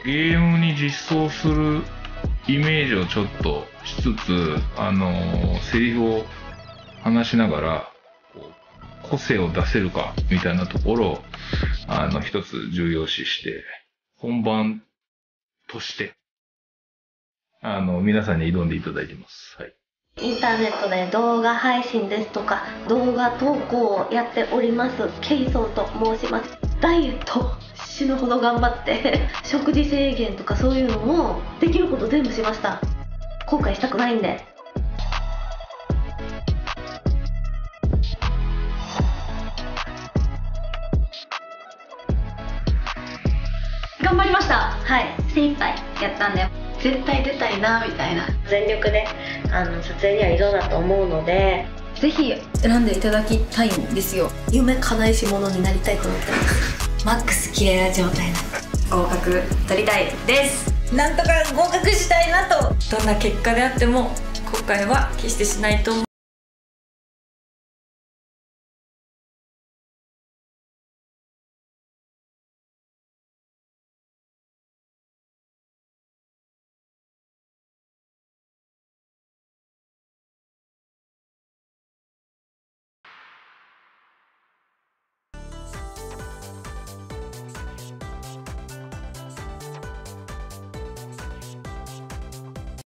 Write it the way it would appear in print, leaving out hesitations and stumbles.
ゲームに実装するイメージをちょっとしつつ、セリフを話しながら、個性を出せるかみたいなところを、一つ重要視して、本番として、皆さんに挑んでいただいてます。はい。 インターネットで動画配信ですとか、動画投稿をやっております、ケイソンと申します。ダイエット死ぬほど頑張って食事制限とかそういうのもできること全部しました。後悔したくないんで。頑張りました。はい、精一杯やったんで絶対出たいなみたいな、全力で撮影には挑んだと思うので、 ぜひ選んでいただきたいんですよ。 夢叶えし者になりたいと思ってます。 マックス綺麗な状態の合格取りたいです。なんとか合格したいなと。どんな結果であっても後悔は決してしないと思う。